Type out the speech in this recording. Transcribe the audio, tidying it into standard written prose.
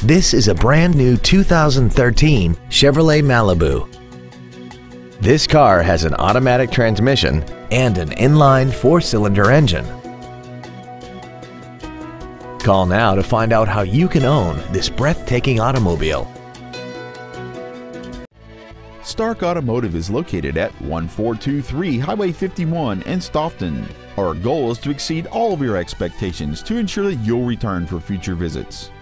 This is a brand new 2013 Chevrolet Malibu. This car has an automatic transmission and an inline 4-cylinder engine. Call now to find out how you can own this breathtaking automobile. Stark Automotive is located at 1423 Highway 51 in Stoughton. Our goal is to exceed all of your expectations to ensure that you'll return for future visits.